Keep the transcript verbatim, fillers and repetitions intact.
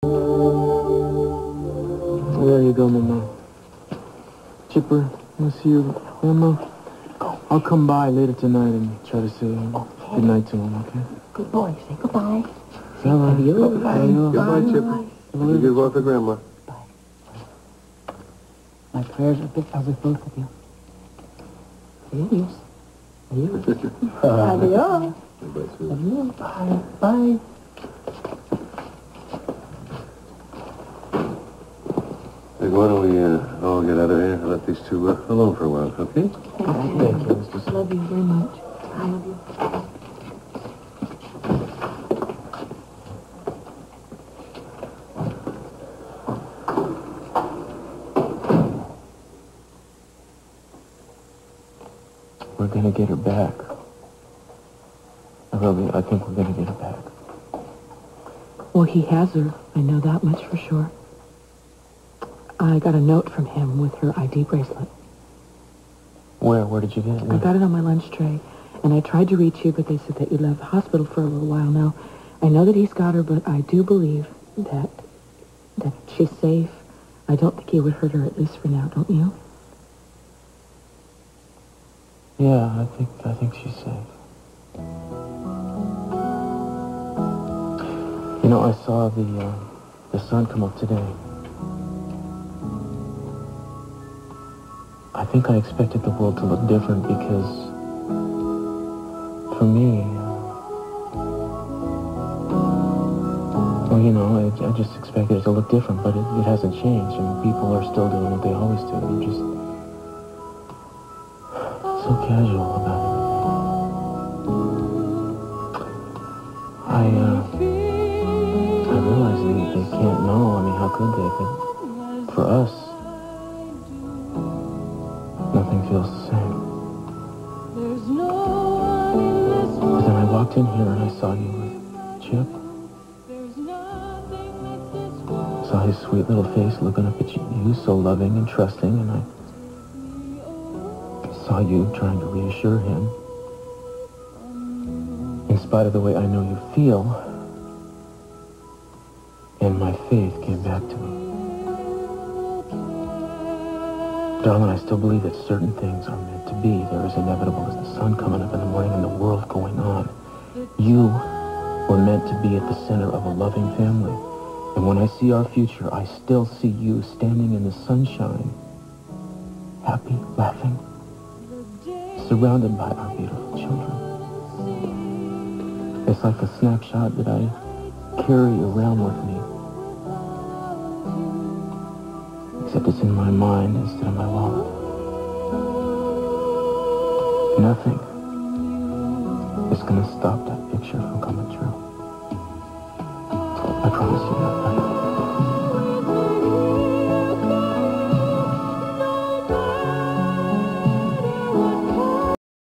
There you go, Mama. Chipper, I'll see you. Mama, I'll come by later tonight and try to say Okay. good night to him, okay? Good boy. Say goodbye. Bye. Adios. Adios. Goodbye, Chipper. You good one for Grandma. Bye. My prayers are with, are with both of you. Adios. Adios. Adios. Adios. Bye. Bye. Hey, why don't we uh, all get out of here and let these two uh, alone for a while, okay? Thank you, Mister I love you very much. I love you. We're gonna get her back. I really, I think we're gonna get her back. Well, he has her. I know that much for sure. I got a note from him with her I D bracelet. Where? Where did you get it? I got it on my lunch tray, and I tried to reach you, but they said that you left the hospital for a little while now. I know that he's got her, but I do believe that that she's safe. I don't think he would hurt her, at least for now, don't you? Yeah, I think I think she's safe. You know, I saw the uh, the sun come up today. I think I expected the world to look different because, for me, uh, well, you know, I, I just expected it to look different, but it, it hasn't changed. I mean, people are still doing what they always do. They're just so casual about everything. I, uh, I realize they, they can't know. I mean, how could they? But for us, nothing feels the same. But then I walked in here and I saw you with Chip. Saw his sweet little face looking up at you, you so loving and trusting, and I saw you trying to reassure him. In spite of the way I know you feel, and my faith came back to me. Darling, I still believe that certain things are meant to be. They're as inevitable as the sun coming up in the morning and the world going on. You were meant to be at the center of a loving family. And when I see our future, I still see you standing in the sunshine, happy, laughing, surrounded by our beautiful children. It's like a snapshot that I carry around with me. Except it's in my mind instead of my wallet. Nothing is going to stop that picture from coming true. I promise you that.